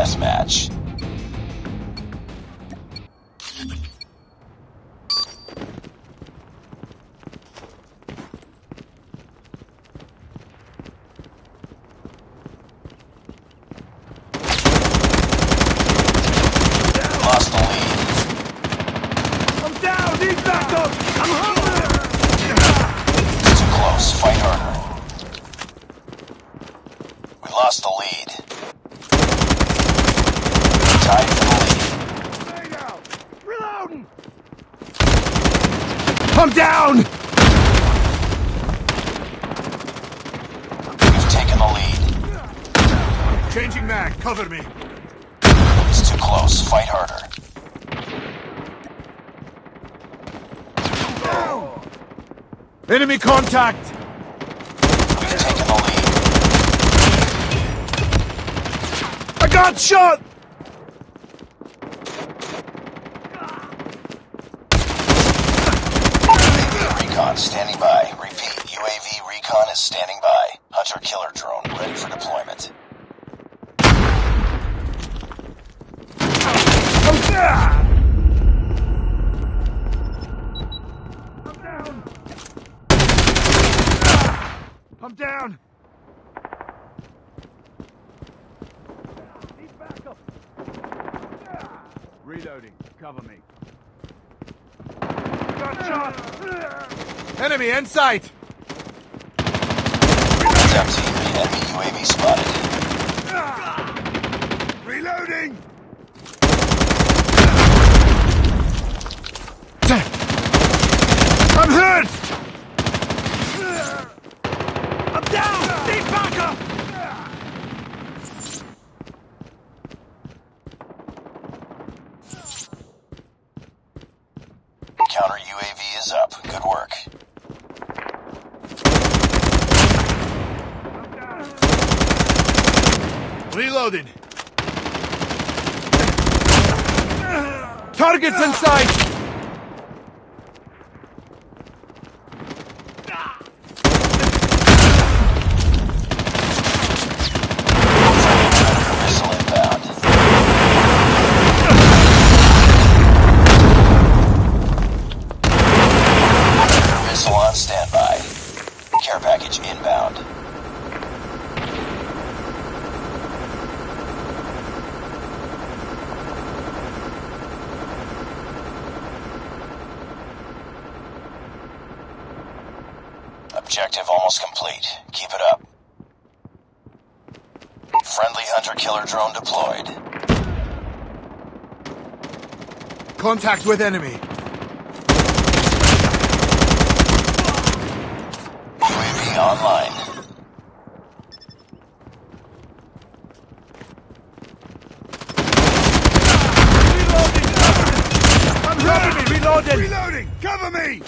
chess match. Lost the lead. I'm down! Need backup! I'm hungry! It's too close. Fight harder. We lost the lead. Tied for the lead. Stay down! Reloading! I'm down! We've taken the lead. Changing mag, cover me. It's too close. Fight harder. Enemy contact! We've taken the lead. I got shot! UAV recon standing by. Repeat, UAV recon is standing by. Hunter-killer drone ready for deployment. I'm down! I'm down! Need backup! Reloading. Cover me. Got shot! Enemy in sight! It's empty. Enemy UAV spotted. Reloading! I'm hurt! I'm down! Need backup! Counter UAV is up. Good work. Reloading. Targets in sight! Missile inbound. Missile on standby. Care package inbound. Objective almost complete. Keep it up. Friendly hunter-killer drone deployed. Contact with enemy. UAV online. I'm hurt! Reloading! Reloading! Cover me!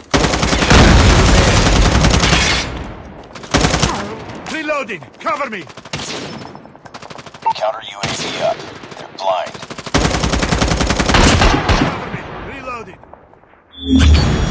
Reloading! Cover me! Counter UAV up. They're blind. Cover me! Reloading!